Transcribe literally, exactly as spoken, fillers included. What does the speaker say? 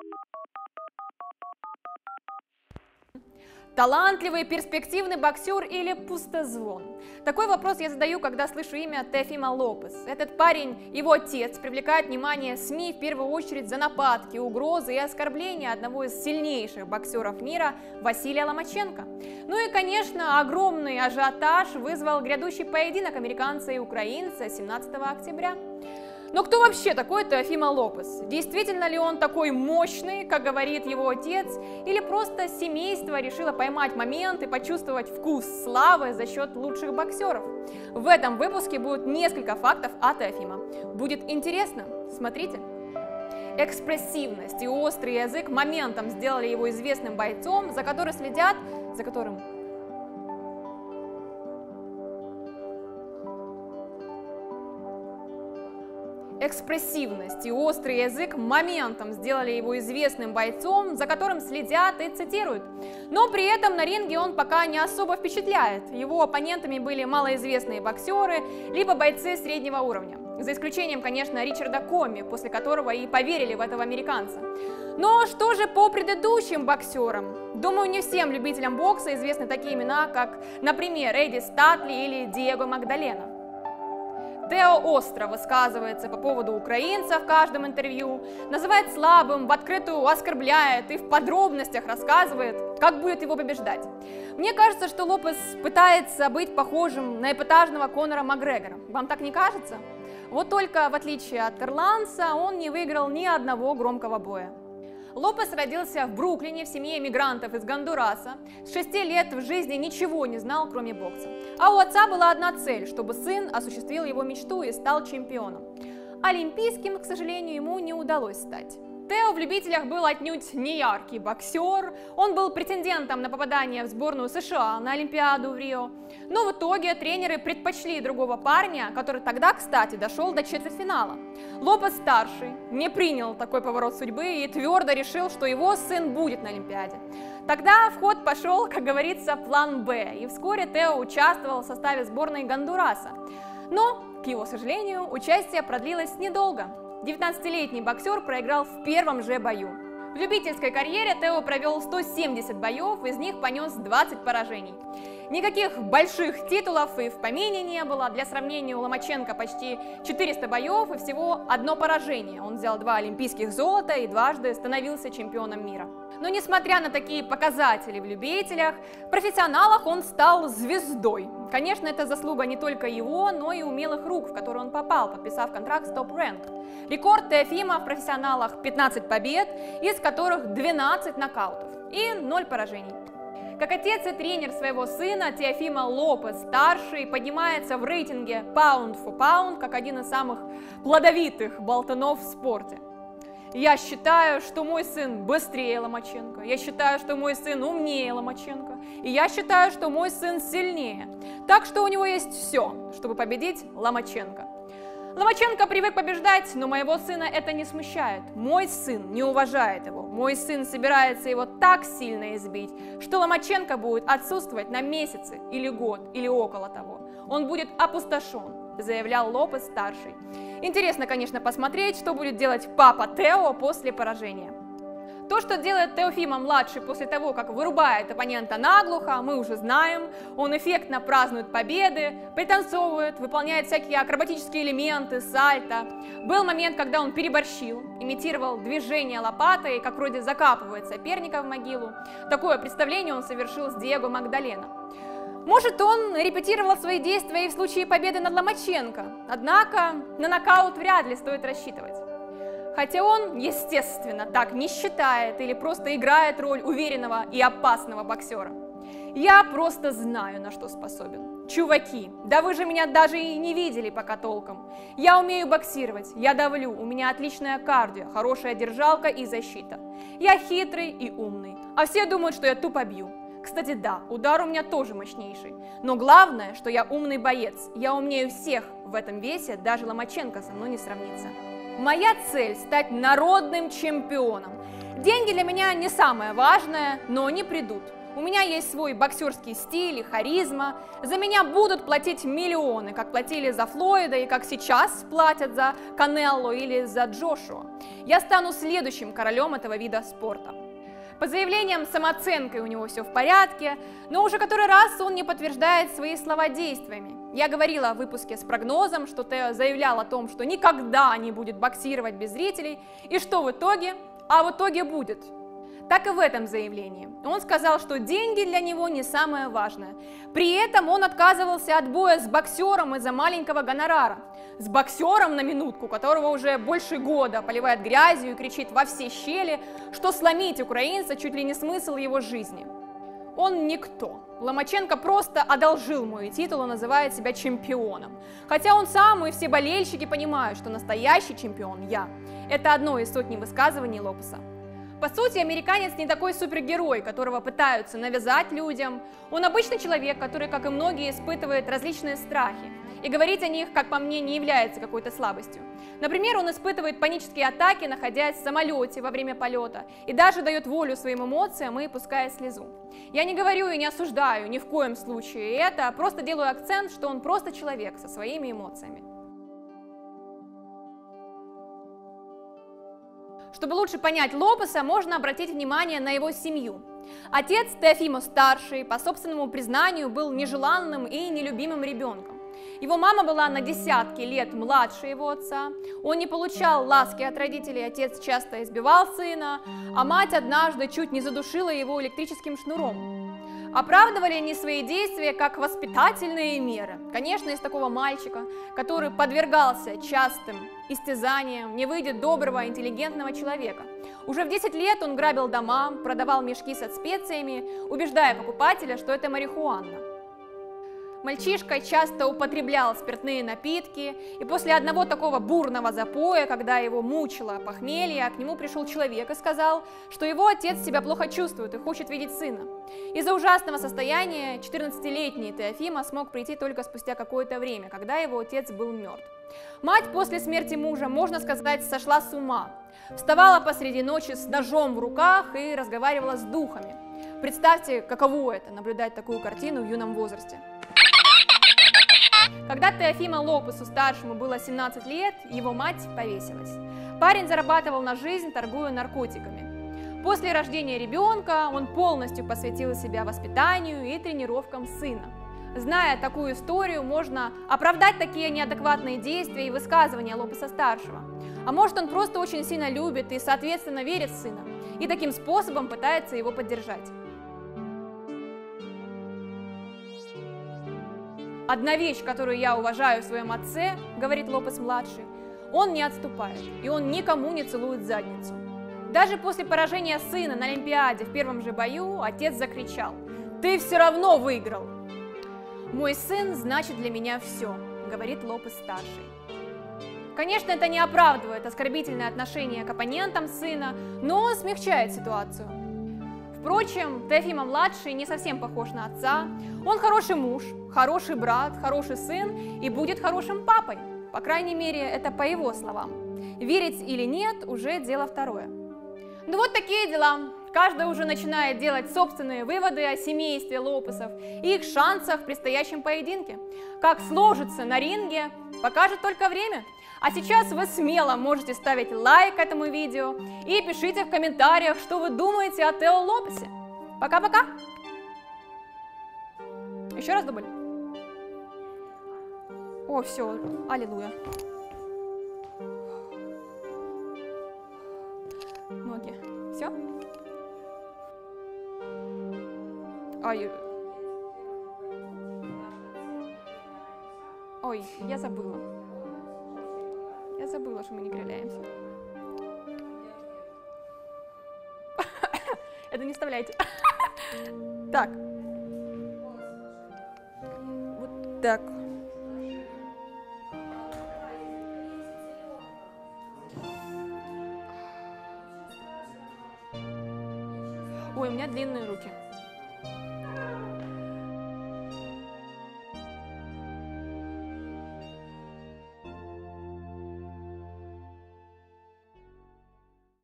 Талантливый, перспективный боксер или пустозвон? Такой вопрос я задаю, когда слышу имя Теофимо Лопес. Этот парень, его отец, привлекает внимание СМИ в первую очередь за нападки, угрозы и оскорбления одного из сильнейших боксеров мира Василия Ломаченко. Ну и, конечно, огромный ажиотаж вызвал грядущий поединок американца и украинца семнадцатого октября. Но кто вообще такой Теофимо Лопес? Действительно ли он такой мощный, как говорит его отец, или просто семейство решило поймать момент и почувствовать вкус славы за счет лучших боксеров? В этом выпуске будет несколько фактов о Теофимо. Будет интересно? Смотрите. Экспрессивность и острый язык моментом сделали его известным бойцом, за которым следят, за которым... Экспрессивность и острый язык моментом сделали его известным бойцом, за которым следят и цитируют. Но при этом на ринге он пока не особо впечатляет. Его оппонентами были малоизвестные боксеры, либо бойцы среднего уровня. За исключением, конечно, Ричарда Коми, после которого и поверили в этого американца. Но что же по предыдущим боксерам? Думаю, не всем любителям бокса известны такие имена, как, например, Эдди Статли или Диего Магдалена. Тео остро высказывается по поводу украинца в каждом интервью, называет слабым, в открытую оскорбляет и в подробностях рассказывает, как будет его побеждать. Мне кажется, что Лопес пытается быть похожим на эпатажного Конора Макгрегора. Вам так не кажется? Вот только, в отличие от ирландца, он не выиграл ни одного громкого боя. Лопес родился в Бруклине в семье эмигрантов из Гондураса. С шести лет в жизни ничего не знал, кроме бокса. А у отца была одна цель, чтобы сын осуществил его мечту и стал чемпионом. Олимпийским, к сожалению, ему не удалось стать. Тео в любителях был отнюдь не яркий боксер, он был претендентом на попадание в сборную США на Олимпиаду в Рио, но в итоге тренеры предпочли другого парня, который тогда, кстати, дошел до четвертьфинала. Лопес-старший не принял такой поворот судьбы и твердо решил, что его сын будет на Олимпиаде. Тогда в ход пошел, как говорится, план Б, и вскоре Тео участвовал в составе сборной Гондураса. Но, к его сожалению, участие продлилось недолго. девятнадцатилетний боксер проиграл в первом же бою. В любительской карьере Тео провел сто семьдесят боев, из них понес двадцать поражений. Никаких больших титулов и в помине не было. Для сравнения, у Ломаченко почти четыреста боев и всего одно поражение. Он взял два олимпийских золота и дважды становился чемпионом мира. Но несмотря на такие показатели в любителях, в профессионалах он стал звездой. Конечно, это заслуга не только его, но и умелых рук, в которые он попал, подписав контракт с Top Rank. Рекорд Теофимо в профессионалах пятнадцать побед, из которых двенадцать нокаутов и ноль поражений. Как отец и тренер своего сына, Теофимо Лопес-старший поднимается в рейтинге Pound for Pound как один из самых плодовитых болтунов в спорте. Я считаю, что мой сын быстрее Ломаченко, я считаю, что мой сын умнее Ломаченко, и я считаю, что мой сын сильнее. Так что у него есть все, чтобы победить Ломаченко. Ломаченко привык побеждать, но моего сына это не смущает. Мой сын не уважает его. Мой сын собирается его так сильно избить, что Ломаченко будет отсутствовать на месяцы или год, или около того. Он будет опустошен, заявлял Лопес-старший. Интересно, конечно, посмотреть, что будет делать папа Тео после поражения. То, что делает Теофимо-младший после того, как вырубает оппонента наглухо, мы уже знаем. Он эффектно празднует победы, пританцовывает, выполняет всякие акробатические элементы, сальто. Был момент, когда он переборщил, имитировал движение лопатой и как вроде закапывает соперника в могилу. Такое представление он совершил с Диего Магдалена. Может, он репетировал свои действия и в случае победы над Ломаченко, однако на нокаут вряд ли стоит рассчитывать. Хотя он, естественно, так не считает или просто играет роль уверенного и опасного боксера. Я просто знаю, на что способен. Чуваки, да вы же меня даже и не видели пока толком. Я умею боксировать, я давлю, у меня отличная кардио, хорошая держалка и защита. Я хитрый и умный, а все думают, что я тупо бью. Кстати, да, удар у меня тоже мощнейший. Но главное, что я умный боец. Я умнею всех в этом весе, даже Ломаченко со мной не сравнится. Моя цель – стать народным чемпионом. Деньги для меня не самое важное, но они придут. У меня есть свой боксерский стиль и харизма, за меня будут платить миллионы, как платили за Флойда и как сейчас платят за Канелло или за Джошуа. Я стану следующим королем этого вида спорта. По заявлениям, с самооценкой у него все в порядке, но уже который раз он не подтверждает свои слова действиями. Я говорила в выпуске с прогнозом, что Тео заявлял о том, что никогда не будет боксировать без зрителей, и что в итоге? А в итоге будет. Так и в этом заявлении. Он сказал, что деньги для него не самое важное. При этом он отказывался от боя с боксером из-за маленького гонорара. С боксером, на минутку, которого уже больше года поливает грязью и кричит во все щели, что сломить украинца чуть ли не смысл его жизни. Он никто. Ломаченко просто одолжил мой титул и называет себя чемпионом. Хотя он сам и все болельщики понимают, что настоящий чемпион я. Это одно из сотни высказываний Лопеса. По сути, американец не такой супергерой, которого пытаются навязать людям. Он обычный человек, который, как и многие, испытывает различные страхи. И говорить о них, как по мне, не является какой-то слабостью. Например, он испытывает панические атаки, находясь в самолете во время полета, и даже дает волю своим эмоциям и пуская слезу. Я не говорю и не осуждаю ни в коем случае это, просто делаю акцент, что он просто человек со своими эмоциями. Чтобы лучше понять Лопеса, можно обратить внимание на его семью. Отец Теофимо-старший, по собственному признанию, был нежеланным и нелюбимым ребенком. Его мама была на десятки лет младше его отца, он не получал ласки от родителей, отец часто избивал сына, а мать однажды чуть не задушила его электрическим шнуром. Оправдывали они свои действия как воспитательные меры. Конечно, из такого мальчика, который подвергался частым истязаниям, не выйдет доброго, интеллигентного человека. Уже в десять лет он грабил дома, продавал мешки со специями, убеждая покупателя, что это марихуана. Мальчишка часто употреблял спиртные напитки, и после одного такого бурного запоя, когда его мучило похмелье, к нему пришел человек и сказал, что его отец себя плохо чувствует и хочет видеть сына. Из-за ужасного состояния четырнадцатилетний Теофимо смог прийти только спустя какое-то время, когда его отец был мертв. Мать после смерти мужа, можно сказать, сошла с ума. Вставала посреди ночи с ножом в руках и разговаривала с духами. Представьте, каково это, наблюдать такую картину в юном возрасте. Когда Теофимо Лопесу-старшему было семнадцать лет, его мать повесилась. Парень зарабатывал на жизнь, торгуя наркотиками. После рождения ребенка он полностью посвятил себя воспитанию и тренировкам сына. Зная такую историю, можно оправдать такие неадекватные действия и высказывания Лопеса-старшего. А может, он просто очень сильно любит и, соответственно, верит в сына, и таким способом пытается его поддержать. Одна вещь, которую я уважаю в своем отце, говорит Лопес-младший, он не отступает, и он никому не целует задницу. Даже после поражения сына на Олимпиаде в первом же бою отец закричал: «Ты все равно выиграл!» «Мой сын значит для меня все», говорит Лопес-старший. Конечно, это не оправдывает оскорбительное отношение к оппонентам сына, но он смягчает ситуацию. Впрочем, Теофимо-младший не совсем похож на отца. Он хороший муж, хороший брат, хороший сын и будет хорошим папой. По крайней мере, это по его словам. Верить или нет, уже дело второе. Ну вот такие дела. Каждый уже начинает делать собственные выводы о семействе Лопесов и их шансах в предстоящем поединке. Как сложится на ринге, покажет только время. А сейчас вы смело можете ставить лайк этому видео и пишите в комментариях, что вы думаете о Тео Лопесе. Пока-пока! Еще раз дубль. О, все, аллилуйя. Ноги. Все? Ой. Ой, я забыла. Я забыла, что мы не кривляемся. Это не вставляйте. Так. Вот так. Ой, у меня длинные руки.